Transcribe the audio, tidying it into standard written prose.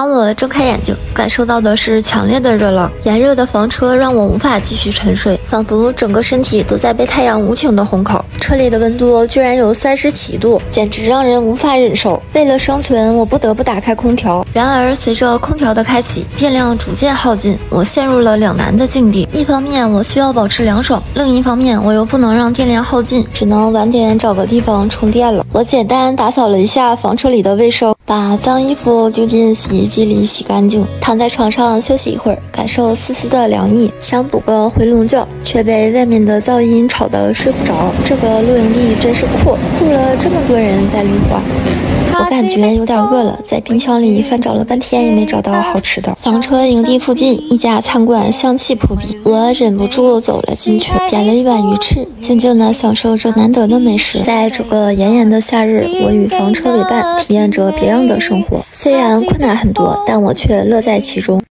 当我睁开眼睛，感受到的是强烈的热浪。炎热的房车让我无法继续沉睡，仿佛整个身体都在被太阳无情的烘烤。车里的温度居然有37度，简直让人无法忍受。为了生存，我不得不打开空调。然而，随着空调的开启，电量逐渐耗尽，我陷入了两难的境地。一方面，我需要保持凉爽；另一方面，我又不能让电量耗尽，只能晚点找个地方充电了。我简单打扫了一下房车里的卫生，把脏衣服丢进洗衣机里洗干净，躺在床上休息一会儿，感受丝丝的凉意，想补个回笼觉，却被外面的噪音吵得睡不着。这个露营地真是酷了这么多人在绿化。我感觉有点饿了，在冰箱里翻找了半天也没找到好吃的。房车营地附近一家餐馆香气扑鼻，我忍不住走了进去，点了一碗鱼翅，静静地享受着难得的美食。在这个炎炎的夏日，我与房车为伴，体验着别样的生活。虽然困难很多，但我却乐在其中。